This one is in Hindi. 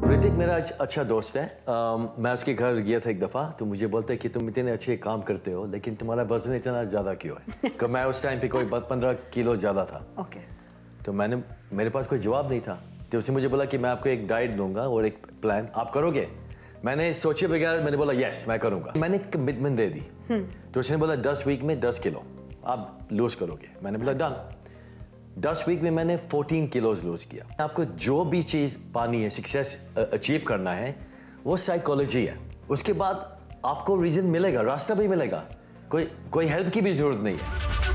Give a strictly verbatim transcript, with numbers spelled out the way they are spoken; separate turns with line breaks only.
ऋतिक मेरा अच्छा दोस्त है। आ, मैं उसके घर गया था एक दफ़ा, तो मुझे बोलते कि तुम इतने अच्छे काम करते हो लेकिन तुम्हारा वजन इतना ज़्यादा क्यों है? तो मैं उस टाइम पे कोई पंद्रह किलो ज़्यादा था।
ओके।
तो मैंने मेरे पास कोई जवाब नहीं था, तो उसने मुझे बोला कि मैं आपको एक डाइट दूंगा और एक प्लान, आप करोगे? मैंने सोचे बगैर मैंने बोला यस मैं करूँगा। मैंने कमिटमेंट दे दी। तो उसने बोला दस वीक में दस किलो आप लूज करोगे। मैंने बोला डन। दस वीक में मैंने चौदह किलोज लूज किया। आपको जो भी चीज़ पानी है, सक्सेस अचीव करना है, वो साइकोलॉजी है। उसके बाद आपको रीज़न मिलेगा, रास्ता भी मिलेगा, कोई कोई हेल्प की भी ज़रूरत नहीं है।